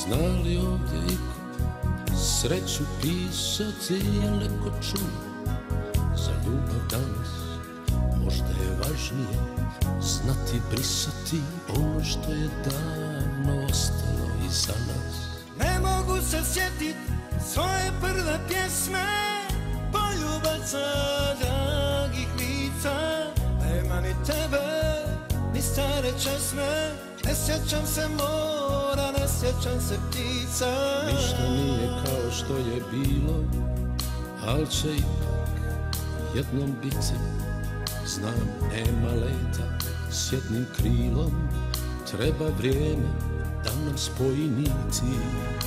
Zna li ovdje iko sreću pisati, jel neko čuo za ljubav danas? Možda je važnije znati brisati ono što je davno ostalo iza nas. Ne mogu se sjetit svoje prve pjesme, poljubaca dragih lica. Nema ni tebe, ni stare česme, ne sjećam se mora, ne sjećam se ptica. Ništa nije kao što je bilo, al će ipak jednom biti. Znam, nema leta s jednim krilom, treba vrijeme da nam spoji niti.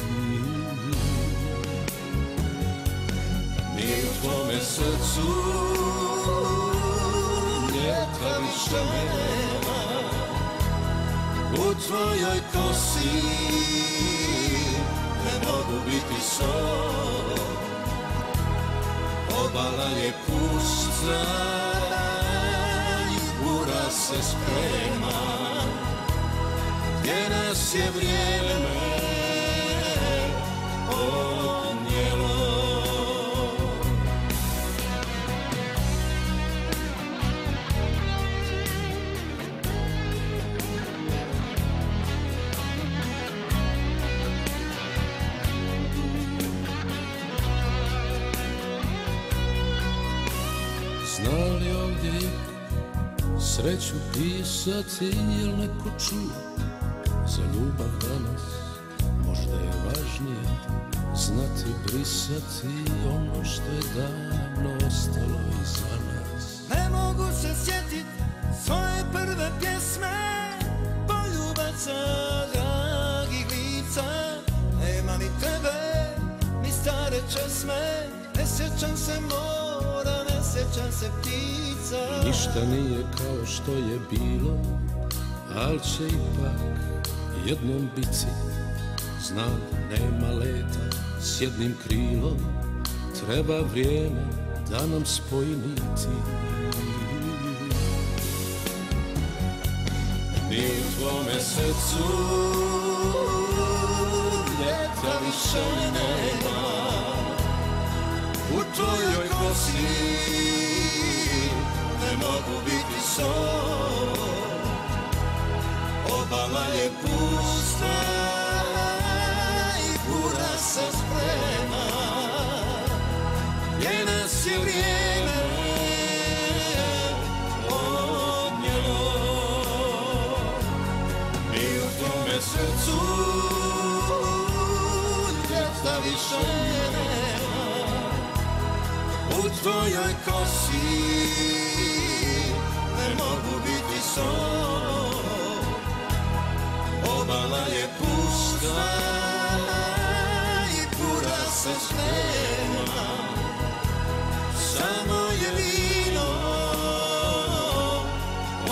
Ni u tvome srcu ljeta više nema, u tvojoj kosi ne mogu biti sol. Obala je pusta i bura se sprema, gdje nas je vrijeme odnijelo. Zna li ovdje iko sreću pisati, jel neko čuo za ljubav danas? Možda je važnije znati brisati ono što je davno ostalo iza nas. Ne mogu se sjetit svoje prve pjesme, poljubaca dragih lica. Nema ni tebe, ni stare česme, ne sjećam se mora, ne sjećam se ptica. Ništa nije kao što je bilo, al će ipak jednom biti. Znam, nema leta s jednim krilom, treba vrijeme da nam spoji niti. Ni u tvome srcu ljeta više nema, u tvojoj kosi ne mogu biti sol. Obala je pusta i bura se sprema, gdje nas je vrijeme odnijelo. Ni u tvome srcu ljeta više nema, u tvojoj kosi ne mogu biti sol. Obala je pusta i bura se sprema, samo je vino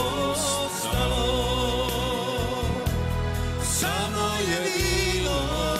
ostalo, samo je vino